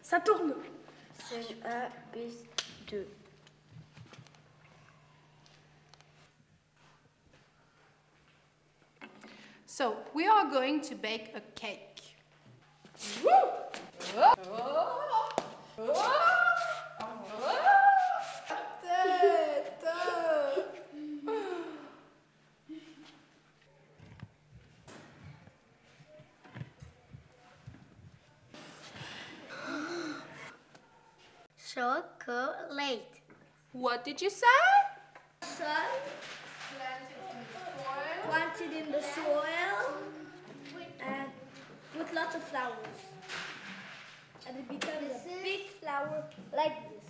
Ça tourne. C'est 1 bis 2. So, we are going to bake a cake. Chocolate. What did you say? Sun planted in the soil and with lots of flowers. And it becomes a big flower like this.